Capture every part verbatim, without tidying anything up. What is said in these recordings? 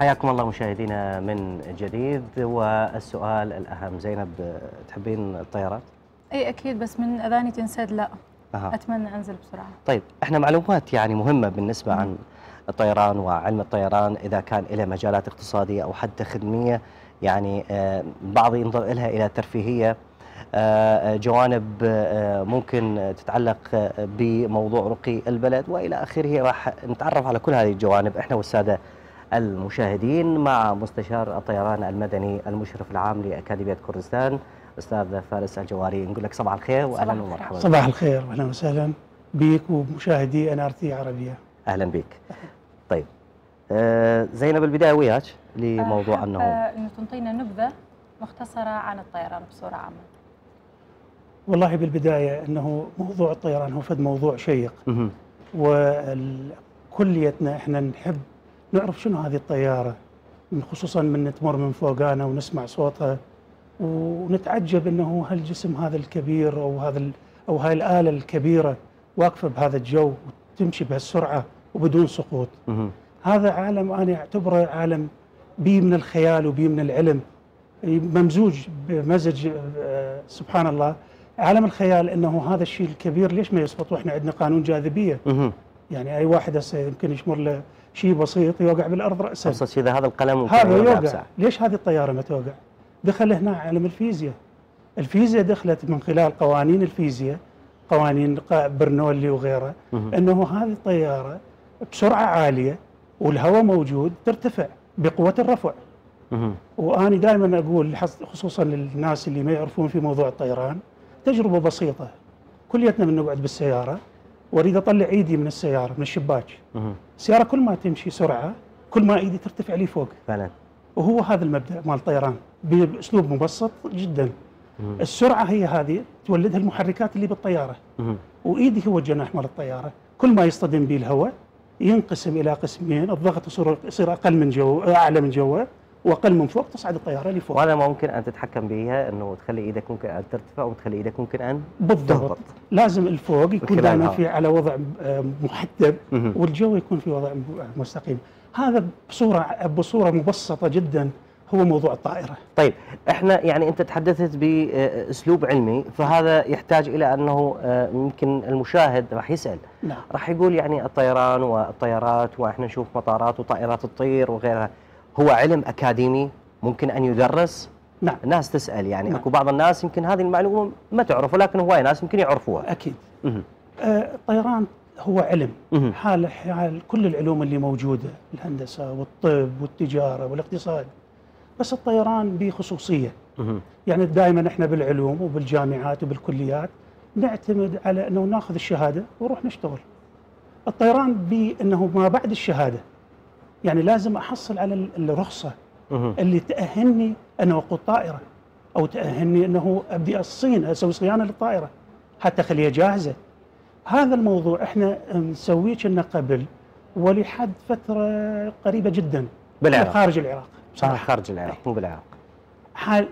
حياكم الله مشاهدينا من جديد. والسؤال الأهم، زينب تحبين الطيارات؟ اي اكيد، بس من اذاني تنسد لا. أها. اتمنى انزل بسرعه. طيب احنا معلومات يعني مهمة بالنسبة عن الطيران وعلم الطيران، إذا كان له مجالات اقتصادية أو حتى خدمية، يعني آه، بعض ينظر لها إلى ترفيهية، آه، جوانب آه، ممكن تتعلق آه، بموضوع رقي البلد وإلى آخره. راح نتعرف على كل هذه الجوانب احنا والسادة المشاهدين مع مستشار الطيران المدني المشرف العام لأكاديمية كردستان أستاذ فارس الجواري. نقول لك صباح الخير وأهلا ومرحبا. صباح الخير واهلا وسهلا بك ومشاهدي ان ار تي عربية. أهلا بك. طيب آه زينب، البداية وياك لموضوع أنه انه تنطينا نبذة مختصرة عن الطيران بصورة عامة. والله بالبداية انه موضوع الطيران هو فد موضوع شيق، وكليتنا احنا نحب نعرف شنو هذه الطيارة، خصوصا من تمر من فوقانا ونسمع صوتها ونتعجب انه هالجسم هذا الكبير او هذا او هاي الآلة الكبيرة واقفة بهذا الجو وتمشي بهالسرعة وبدون سقوط. هذا عالم انا اعتبره عالم بي من الخيال وبي من العلم، ممزوج بمزج سبحان الله. عالم الخيال انه هذا الشيء الكبير ليش ما يسقط واحنا عندنا قانون جاذبيه؟ يعني اي واحد هسه يمكن يشمر له شيء بسيط يوقع بالارض راسا. قصة اذا هذا القلم ممكن هذا يوقع بساعة. ليش هذه الطياره ما توقع؟ دخل هنا عالم الفيزياء. الفيزياء دخلت من خلال قوانين الفيزياء، قوانين برنولي وغيره، انه هذه الطياره بسرعه عاليه والهواء موجود ترتفع بقوه الرفع. وأنا دائما أقول خصوصا للناس اللي ما يعرفون في موضوع الطيران، تجربة بسيطة. كليتنا من نقعد بالسيارة وأريد أطلع إيدي من السيارة من الشباك، السيارة كل ما تمشي سرعة كل ما إيدي ترتفع لي فوق فعلا. وهو هذا المبدأ مال الطيران بأسلوب مبسط جدا. السرعة هي هذه تولدها المحركات اللي بالطيارة، وإيدي هو الجناح مال الطيارة. كل ما يصطدم به الهواء ينقسم إلى قسمين، الضغط يصير يصير أقل من جو أعلى من جوه واقل من فوق، تصعد الطياره لفوق. وهذا ممكن ان تتحكم بها، انه تخلي ايدك ممكن ان ترتفع وتخلي ايدك ممكن ان بالضبط تهبط. لازم الفوق يكون دائما في على وضع محدب والجو يكون في وضع مستقيم. هذا بصوره بصوره مبسطه جدا هو موضوع الطائره. طيب احنا يعني انت تحدثت باسلوب علمي، فهذا يحتاج الى انه يمكن المشاهد راح يسال، نعم. راح يقول يعني الطيران والطيارات واحنا نشوف مطارات وطائرات تطير وغيرها، هو علم أكاديمي ممكن أن يدرس؟ نعم. الناس تسأل يعني نعم. أكو بعض الناس يمكن هذه المعلومة ما تعرف، ولكن هواي ناس يمكن يعرفوها. أكيد. آه الطيران هو علم حال حال كل العلوم اللي موجودة، الهندسة والطب والتجارة والاقتصاد، بس الطيران بخصوصية. يعني دائما احنا بالعلوم وبالجامعات وبالكليات نعتمد على أنه ناخذ الشهادة ونروح نشتغل. الطيران بأنه ما بعد الشهادة، يعني لازم أحصل على الرخصة اللي تأهلني أنه أقود طائرة، أو تأهلني أنه أبدي الصين أسوي صيانة للطائرة حتى أخليها جاهزة. هذا الموضوع إحنا نسويه كنا قبل ولحد فترة قريبة جدا بالعراق، خارج العراق بصراحة. خارج العراق مو بالعراق. حال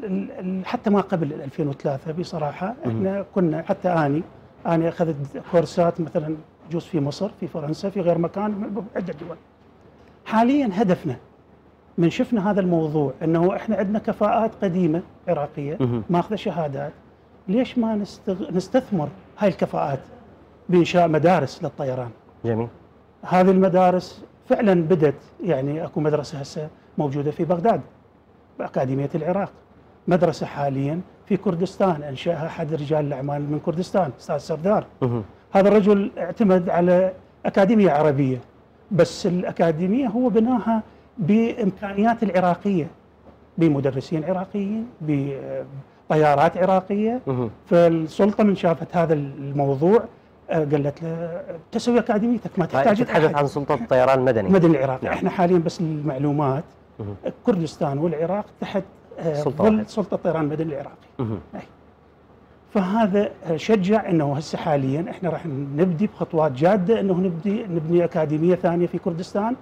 حتى ما قبل ألفين وثلاثة بصراحة إحنا كنا، حتى أني أنا أخذت كورسات مثلا جوز في مصر، في فرنسا، في غير مكان، بعدة دول. حاليا هدفنا من شفنا هذا الموضوع انه احنا عندنا كفاءات قديمه عراقيه ماخذه شهادات، ليش ما نستغ... نستثمر هاي الكفاءات بانشاء مدارس للطيران؟ جميل. هذه المدارس فعلا بدت، يعني اكو مدرسه هسه موجوده في بغداد باكاديميه العراق، مدرسه حاليا في كردستان انشاها احد رجال الاعمال من كردستان استاذ سردار. هذا الرجل اعتمد على اكاديميه عربيه، بس الأكاديمية هو بناها بإمكانيات العراقية، بمدرسين عراقيين، بطيارات عراقية. فالسلطة من شافت هذا الموضوع قالت له تسوي أكاديميتك ما تحتاج. تتحدث عن سلطة الطيران المدني المدني العراقي. نعم. احنا حاليا بس المعلومات كردستان والعراق تحت ظل سلطة الطيران المدني العراقي. فهذا شجع انه هسه حاليا احنا راح نبدي بخطوات جاده انه نبدي نبني اكاديميه ثانيه في كردستان،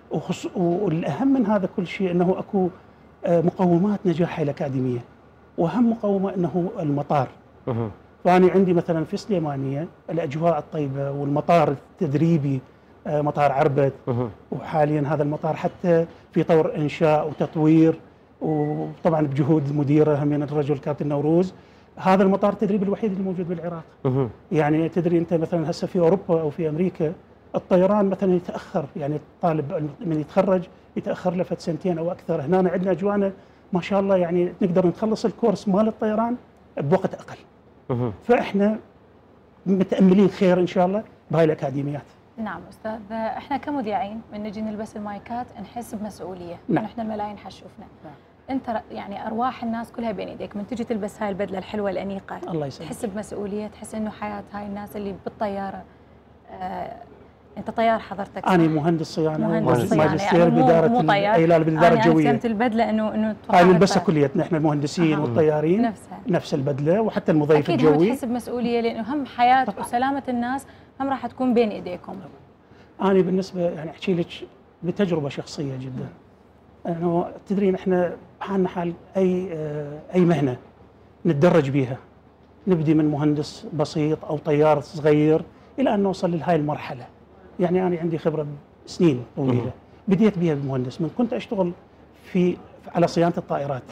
والاهم من هذا كل شيء انه اكو مقومات نجاح هاي الاكاديميه، واهم مقومه انه المطار. فانا عندي مثلا في سليمانيه الاجواء الطيبه والمطار التدريبي مطار عربد، وحاليا هذا المطار حتى في طور انشاء وتطوير، وطبعا بجهود مديره من الرجل كابتن نوروز. هذا المطار التدريبي الوحيد اللي موجود بالعراق. يعني تدري انت مثلا هسه في اوروبا او في امريكا الطيران مثلا يتاخر، يعني الطالب من يتخرج يتاخر له فت سنتين او اكثر. هنا عندنا اجوانا ما شاء الله، يعني نقدر نخلص الكورس مال الطيران بوقت اقل. فاحنا متاملين خير ان شاء الله بهاي الاكاديميات. نعم استاذ، احنا كمذيعين من نجي نلبس المايكات نحس بمسؤوليه، نعم. احنا الملايين حشوفنا. نعم. انت يعني ارواح الناس كلها بين ايديك، من تجي تلبس هاي البدله الحلوه الانيقه الله يسلمك، تحس بمسؤوليه، تحس انه حياه هاي الناس اللي بالطياره. آه انت طيار حضرتك؟ انا مهندس صيانه، مهندس صيانه ماجستير يعني مو باداره مو طيار. الهلال بالاداره الجويه. انا فهمت البدله انه انه هاي نلبسها كليتنا احنا المهندسين آه. والطيارين نفسها نفس البدله، وحتى المضيف أكيد الجوي. أكيد هم تحس بمسؤوليه، لانه هم حياه طبعا. وسلامه الناس هم راح تكون بين ايديكم. انا بالنسبه يعني احكي لك بتجربه شخصيه جدا، انه تدرين احنا حالنا حال اي اي مهنه نتدرج بيها، نبدي من مهندس بسيط او طيار صغير الى ان نوصل لهاي المرحله. يعني انا عندي خبره سنين طويله، بديت بيها بمهندس، من كنت اشتغل في على صيانه الطائرات.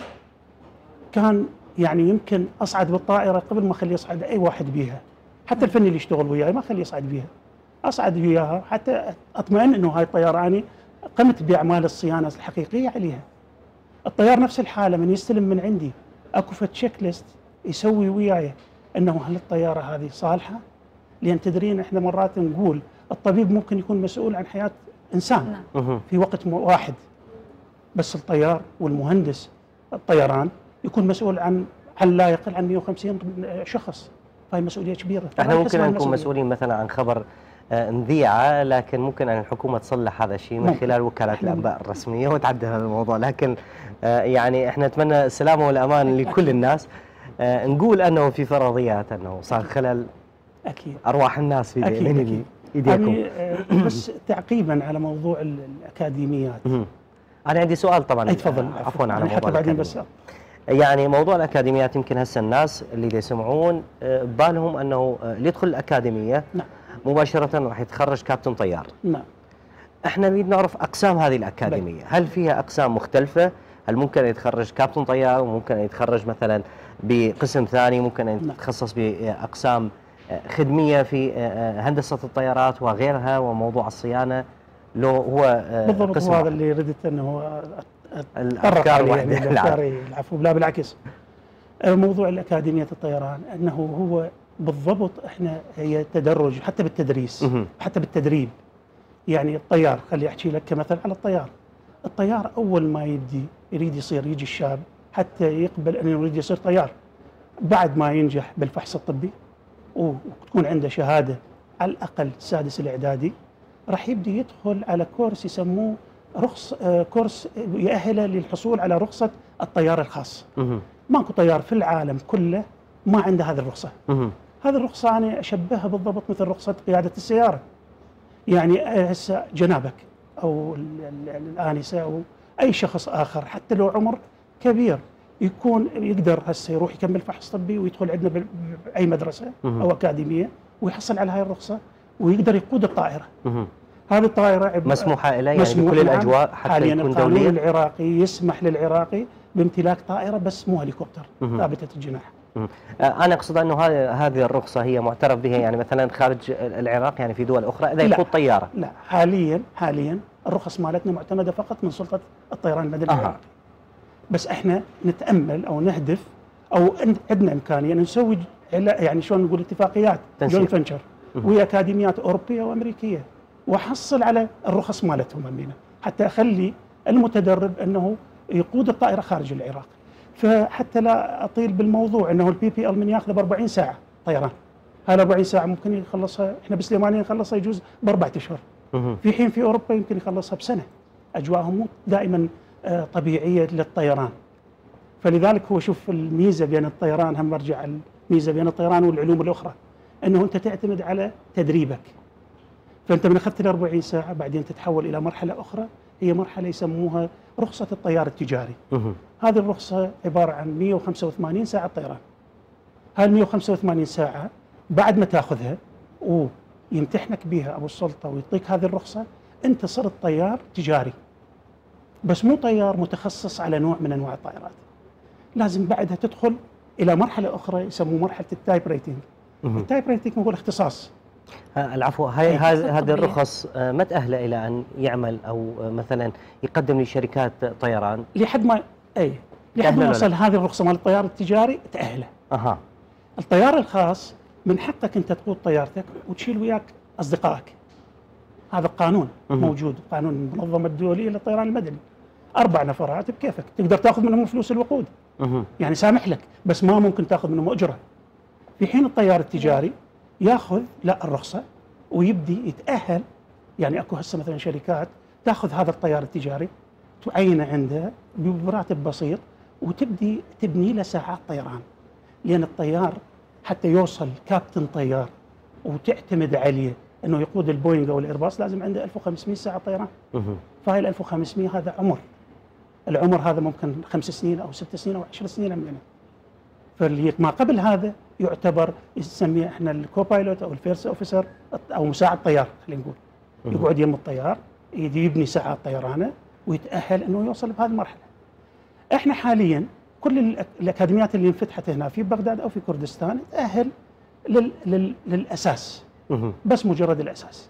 كان يعني يمكن اصعد بالطائره قبل ما اخلي يصعد اي واحد بيها، حتى الفني اللي يشتغل وياي ما اخليه يصعد بيها، اصعد وياها حتى اطمئن انه هاي الطياره اني قمت باعمال الصيانه الحقيقيه عليها. الطيار نفس الحاله، من يستلم من عندي اكو فد تشيك ليست يسوي وياي انه هل الطياره هذه صالحه؟ لان تدرين احنا مرات نقول الطبيب ممكن يكون مسؤول عن حياه انسان نعم. في وقت واحد، بس الطيار والمهندس الطيران يكون مسؤول عن عن لا يقل عن مئة وخمسين شخص. هاي مسؤوليه كبيره. احنا ممكن ان نكون مسؤولين مثلا عن خبر نذيعه، لكن ممكن ان الحكومه تصلح هذا الشيء من خلال وكالات الانباء الرسميه وتعدل هذا الموضوع. لكن يعني احنا نتمنى السلامه والامان لكل الناس. نقول انه في فرضيات انه صار خلل، اكيد ارواح الناس في أكيد بين أكيد. ايديكم. يعني بس تعقيبا على موضوع الاكاديميات، انا عندي سؤال طبعا. تفضل. عفوا على موضوع حتى بعدين بس يعني موضوع الاكاديميات، يمكن هسه الناس اللي يسمعون ببالهم انه اللي يدخل الاكاديميه نعم. مباشره راح يتخرج كابتن طيار. نعم. احنا نريد نعرف اقسام هذه الاكاديميه، بي. هل فيها اقسام مختلفه؟ هل ممكن ان يتخرج كابتن طيار، وممكن ان يتخرج مثلا بقسم ثاني، ممكن ان يتخصص باقسام خدميه في هندسه الطيارات وغيرها وموضوع الصيانه؟ لو هو بالضبط قسم هو هذا اللي ردت انه الافكار واحده. يعني الافكار العفو، لا بالعكس. موضوع الاكاديميه الطيران انه هو بالضبط احنا هي تدرج حتى بالتدريس حتى بالتدريب. يعني الطيار، خلي احكي لك كمثل على الطيار. الطيار اول ما يبدي يريد يصير، يجي الشاب حتى يقبل انه يريد يصير طيار، بعد ما ينجح بالفحص الطبي وتكون عنده شهاده على الاقل السادس الاعدادي، راح يبدي يدخل على كورس يسموه رخص آه كورس يأهله للحصول على رخصه الطيار الخاص. ماكو طيار في العالم كله ما عنده هذه الرخصه. هذه الرخصه انا اشبهها بالضبط مثل رخصه قياده السياره. يعني هسه جنابك او الانسه او اي شخص اخر حتى لو عمر كبير يكون يقدر هسه يروح يكمل فحص طبي ويدخل عندنا باي مدرسه او اكاديميه ويحصل على هاي الرخصه ويقدر يقود الطائره. هذه الطائره مسموحه له يعني بكل الاجواء حتى يكون دوليا. القانون العراقي يسمح للعراقي بامتلاك طائره بس مو هليكوبتر ثابته الجناح. انا اقصد انه هذه هذه الرخصه هي معترف بها يعني مثلا خارج العراق، يعني في دول اخرى اذا يقود طياره. لا حاليا حاليا الرخص مالتنا معتمده فقط من سلطه الطيران المدني العراقي. بس احنا نتامل او نهدف او عندنا امكانيه ان نسوي يعني شلون نقول اتفاقيات جوينت فنتشر ويا اكاديميات اوروبيه وامريكيه واحصل على الرخص مالتهم همينه حتى اخلي المتدرب انه يقود الطائره خارج العراق. فحتى لا اطيل بالموضوع انه البي بي ال من ياخذه ب أربعين ساعه طيران، هاي أربعين ساعه ممكن يخلصها احنا بسليمانيه نخلصها يجوز باربعة اشهر، في حين في اوروبا يمكن يخلصها بسنه. اجواءهم مو دائما طبيعيه للطيران. فلذلك هو شوف الميزه بين الطيران، هم برجع الميزه بين الطيران والعلوم الاخرى انه انت تعتمد على تدريبك. فانت من اخذت ال أربعين ساعه بعدين تتحول الى مرحله اخرى هي مرحله يسموها رخصه الطيار التجاري. هذه الرخصه عباره عن مئة وخمسة وثمانين ساعه طيران. هاي ال مئة وخمسة وثمانين ساعه بعد ما تاخذها يمتحنك بها ابو السلطه ويعطيك هذه الرخصه، انت صرت طيار تجاري، بس مو طيار متخصص على نوع من انواع الطائرات. لازم بعدها تدخل الى مرحله اخرى يسموه مرحله التايب ريتنج. التايب ريتنج هو الاختصاص. آه، العفو، هاي هذه هذه الرخص آه، ما تأهله الى ان يعمل او آه، مثلا يقدم لشركات طيران لحد ما اي لحد ما تأهله يوصل لا. هذه الرخصه مال الطيار التجاري تاهله. اها. الطيار الخاص من حقك انت تقود طيارتك وتشيل وياك اصدقائك. هذا القانون مهم. موجود، قانون المنظمه الدوليه للطيران المدني. اربع نفرات بكيفك، تقدر تاخذ منهم فلوس الوقود، مهم. يعني سامح لك، بس ما ممكن تاخذ منهم اجره. في حين الطيار التجاري ياخذ لا الرخصه ويبدي يتاهل. يعني اكو هسه مثلا شركات تاخذ هذا الطيار التجاري تعينه عندها براتب بسيط وتبدي تبني له ساعات طيران، لان الطيار حتى يوصل كابتن طيار وتعتمد عليه انه يقود البوينغ او الايرباص لازم عنده ألف وخمسمئة ساعه طيران. مهم. فهاي ال ألف وخمسمئة هذا عمر، العمر هذا ممكن خمس سنين او ست سنين او عشر سنين عندنا. فاللي ما قبل هذا يعتبر نسميه احنا الكوبايلوت او الفيرست اوفيسر او مساعد طيار، خلينا نقول. مهم. يقعد يم الطيار يجي يبني ساعات طيرانه ويتاهل انه يوصل بهذه المرحله. احنا حاليا كل الأك- الاكاديميات اللي انفتحت هنا في بغداد او في كردستان تاهل لل لل للاساس، مهم. بس مجرد الاساس.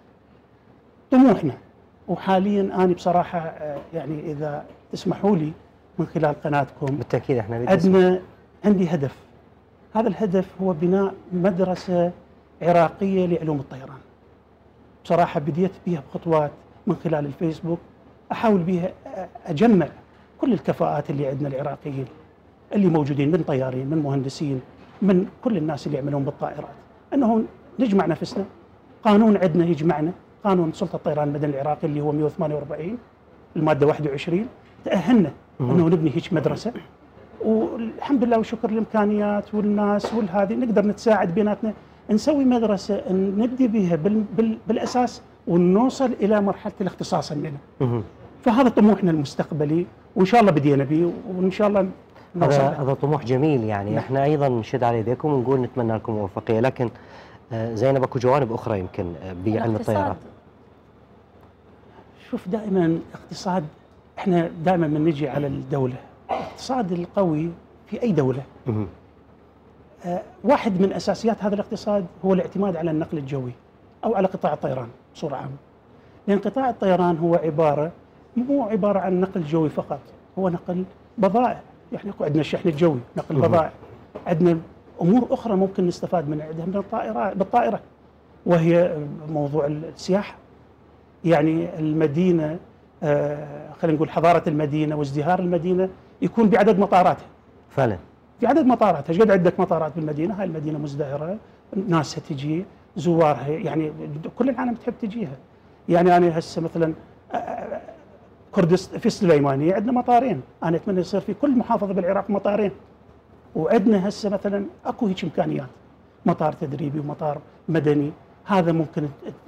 طموحنا وحاليا انا بصراحه آه، يعني اذا تسمحوا لي من خلال قناتكم بالتأكيد احنا نريد نسمع. عندنا عندي هدف. هذا الهدف هو بناء مدرسة عراقية لعلوم الطيران. بصراحة بديت بها بخطوات من خلال الفيسبوك، أحاول بها أجمع كل الكفاءات اللي عندنا العراقيين اللي موجودين، من طيارين، من مهندسين، من كل الناس اللي يعملون بالطائرات، أنه نجمع نفسنا. قانون عندنا يجمعنا، قانون سلطة الطيران المدني العراقي اللي هو مئة وثمانية وأربعين المادة واحد وعشرين، تأهلنا أنه نبني هيك مدرسة. والحمد لله والشكر الامكانيات والناس والهذه نقدر نتساعد بيناتنا، نسوي مدرسه نبدي بها بال بال بالاساس ونوصل الى مرحله الاختصاص عندنا. مهم. فهذا طموحنا المستقبلي وان شاء الله بدينا به وان شاء الله نوصل هذا له. هذا طموح جميل، يعني نعم. احنا ايضا نشد على يديكم ونقول نتمنى لكم موفقيه، لكن آه، زينب اكو جوانب اخرى يمكن آه، بعلم الاقتصاد. الطيران. شوف دائما اقتصاد، احنا دائما من نجي على الدوله، الاقتصاد القوي في اي دوله مهم. آه، واحد من اساسيات هذا الاقتصاد هو الاعتماد على النقل الجوي او على قطاع الطيران بصوره عامه. لان قطاع الطيران هو عباره مو عباره عن نقل جوي فقط، هو نقل بضائع، يعني عندنا الشحن الجوي، نقل مهم. بضائع، عندنا امور اخرى ممكن نستفاد من عندها من الطائرات بالطائره، وهي موضوع السياحه. يعني المدينه آه، خلينا نقول حضاره المدينه وازدهار المدينه يكون بعدد مطاراتها. فعلا. في عدد مطارات، ايش قد عندك مطارات بالمدينه؟ هاي المدينه مزدهره، ناسها تجي، زوارها، يعني كل العالم تحب تجيها. يعني انا هسه مثلا كردست في السليمانيه عندنا مطارين، انا اتمنى يصير في كل محافظه بالعراق مطارين. وعندنا هسه مثلا اكو هيك امكانيات، مطار تدريبي ومطار مدني، هذا ممكن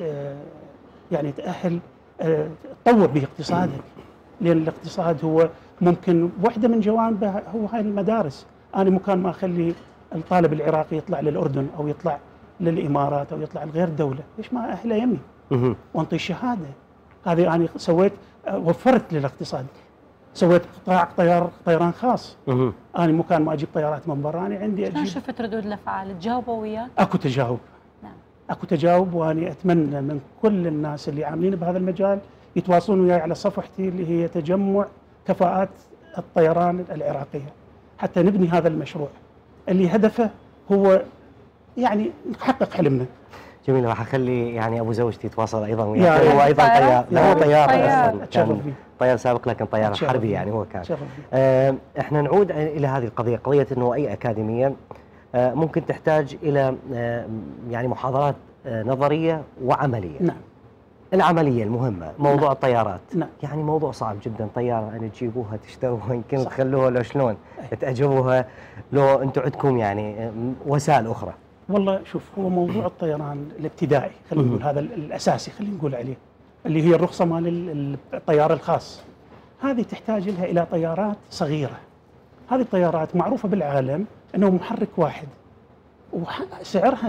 يعني تاهل تطور به اقتصادك، لان الاقتصاد هو ممكن واحده من جوانبه هو هاي المدارس. انا مكان ما اخلي الطالب العراقي يطلع للاردن او يطلع للامارات او يطلع لغير دوله، ليش ما اهله يمي مهم. وانطي الشهاده؟ هذه انا سويت، وفرت للاقتصاد، سويت قطاع طيار طيران خاص. مهم. انا مكان ما اجيب طيارات من برا، انا عندي شلون اجيب. شفت ردود الافعال؟ تجاوبوا وياك؟ اكو تجاوب، نعم. اكو تجاوب، وانا اتمنى من كل الناس اللي عاملين بهذا المجال يتواصلون وياي على صفحتي اللي هي تجمع كفاءات الطيران العراقيه، حتى نبني هذا المشروع اللي هدفه هو يعني نحقق حلمنا. جميل. راح اخلي يعني ابو زوجتي يتواصل ايضا يا وياك، ريت. هو ايضا طيار؟ طيار، لا هو طيار طيار. اصلا، أتشرف كان فيه. طيار سابق لكن طيار أتشرف حربي فيه. يعني هو كان. أتشرف فيه. آه، احنا نعود الى هذه القضيه، قضيه انه اي اكاديميه آه، ممكن تحتاج الى آه، يعني محاضرات آه، نظريه وعمليه. نعم. العمليه المهمه موضوع نعم. الطيارات. نعم. يعني موضوع صعب جدا، طياره ان تجيبوها تشتروها يمكن صح. تخلوها لو شلون أي. تاجروها، لو انتم عندكم يعني آه، وسائل اخرى. والله شوف، هو موضوع الطيران الابتدائي خلينا مهم. نقول هذا الاساسي خلينا نقول عليه، اللي هي الرخصه مال ال- الطيار الخاص، هذه تحتاج لها الى طيارات صغيره. هذه الطيارات معروفه بالعالم انه محرك واحد وسعرها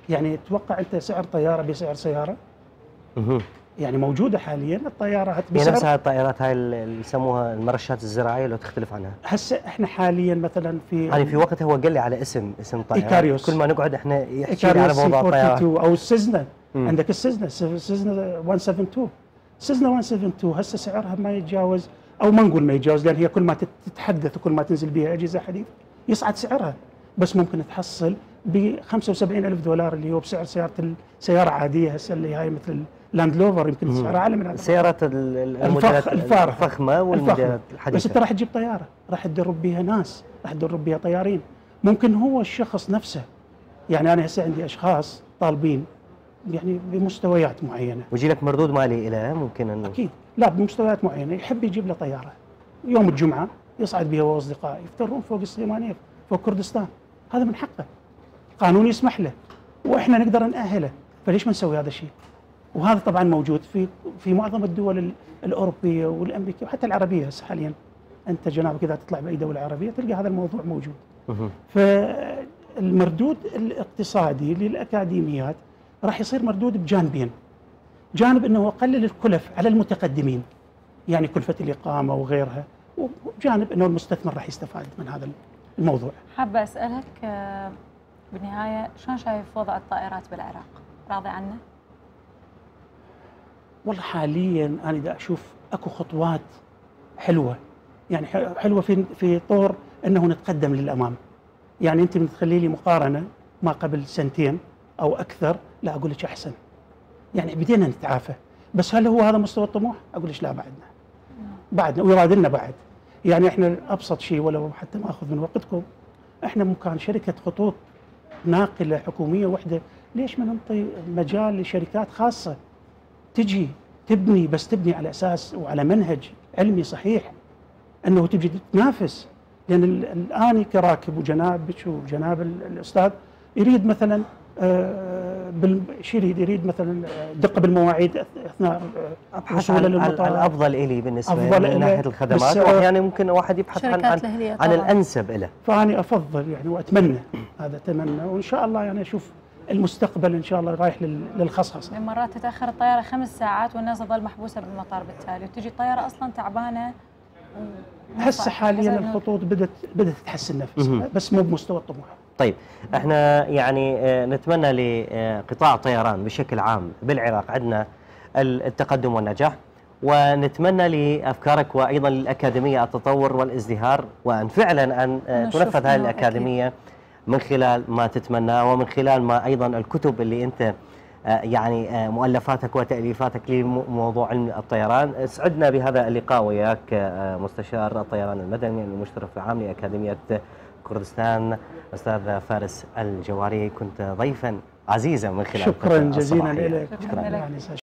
يعني تتوقع انت سعر طياره بسعر سياره؟ مه. يعني موجوده حاليا الطياره هت هي بسعر. نفسها الطائرات هاي اللي يسموها المرشات الزراعيه لو تختلف عنها؟ هسه احنا حاليا مثلا في يعني في وقت هو قال لي على اسم اسم طائره إيكاريوس. كل ما نقعد احنا يحكي لي على إيكاريوس موضوع سي الطيران. أربعة وأربعين او السيزنا. مم. عندك السيزنا سيزنا مئة وسبعة وسبعين. سيزنا مئة وسبعة وسبعين هسه سعرها ما يتجاوز، او ما نقول ما يتجاوز، لان هي كل ما تتحدث وكل ما تنزل بها اجهزه حديثه يصعد سعرها، بس ممكن تحصل ب خمسة وسبعين ألف دولار اللي هو بسعر سياره السياره عاديه هسه اللي هاي مثل لاند لوفر، يمكن سعرها اعلى من هذا. السيارات الموديلات الفارهه الفخمه والموديلات الحديثه. بس انت راح تجيب طياره، راح تدرب بها ناس، راح تدرب بها طيارين، ممكن هو الشخص نفسه. يعني انا هسه عندي اشخاص طالبين يعني بمستويات معينه، ويجي لك مردود مالي إلى ممكن انه اكيد لا بمستويات معينه، يحب يجيب له طياره يوم الجمعه يصعد بها هو واصدقائه يفترون فوق السليمانيه فوق كردستان، هذا من حقه، قانون يسمح له واحنا نقدر نأهله، فليش ما نسوي هذا الشيء؟ وهذا طبعا موجود في في معظم الدول الاوروبيه والامريكيه وحتى العربيه هسه حاليا. انت جنابك اذا تطلع باي دوله عربيه تلقى هذا الموضوع موجود. فالمردود الاقتصادي للاكاديميات راح يصير مردود بجانبين، جانب انه يقلل الكلف على المتقدمين، يعني كلفه الاقامه وغيرها، وجانب انه المستثمر راح يستفاد من هذا الموضوع. حابه اسالك آه، بالنهايه شلون شايف وضع الطائرات بالعراق؟ راضي عنه؟ والله حاليا انا دا اشوف اكو خطوات حلوه، يعني حلوه في في طور انه نتقدم للامام. يعني انت من تخلي لي مقارنه ما قبل سنتين او اكثر، لا اقول لك احسن. يعني بدينا نتعافى، بس هل هو هذا مستوى الطموح؟ اقول لك لا، بعدنا بعدنا ويرادلنا بعد. يعني احنا ابسط شيء ولو حتى ما اخذ من وقتكم، احنا مكان شركه خطوط ناقله حكوميه وحده، ليش ما نعطي مجال لشركات خاصه تجي تبني، بس تبني على اساس وعلى منهج علمي صحيح، انه تجي تنافس. لان الان كراكب وجنابك وجناب الاستاذ يريد مثلا شو يريد؟ يريد مثلا دقه بالمواعيد اثناء وصوله للمطار. الافضل الي بالنسبه من ناحيه الخدمات، واحيانا ممكن واحد يبحث عن عن, عن الانسب له. فاني افضل يعني واتمنى هذا، اتمنى وان شاء الله يعني اشوف المستقبل ان شاء الله رايح للخصخصه. مرات تتاخر الطياره خمس ساعات والناس تظل محبوسه بالمطار، بالتالي وتجي الطياره اصلا تعبانه. هسه حاليا الخطوط بدات بدات تحسن نفسها، بس مو بمستوى الطموح. طيب احنا يعني نتمنى لقطاع الطيران بشكل عام بالعراق عندنا التقدم والنجاح، ونتمنى لافكارك وايضا للاكاديميه التطور والازدهار، وان فعلا ان تنفذ هذه الاكاديميه من خلال ما تتمناه، ومن خلال ما ايضا الكتب اللي انت يعني مؤلفاتك وتأليفاتك لموضوع علم الطيران. سعدنا بهذا اللقاء وياك مستشار الطيران المدني المشرف العام لأكاديمية كردستان أستاذ فارس الجواري، كنت ضيفا عزيزا من خلال شكرا جزيلا لك. شكرا لك.